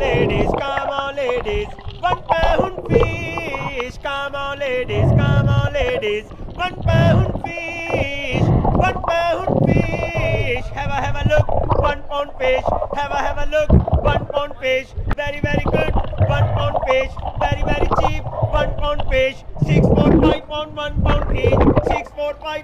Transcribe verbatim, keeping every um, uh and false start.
ladies, come on, ladies. One pound fish. Come on, ladies, come on, ladies. One pound fish. One pound fish. Have a have a look. One pound fish. Have a have a look. One pound fish. Very very good. One pound fish. Very very cheap. One pound fish. Six four five pound one pound each. Six four five.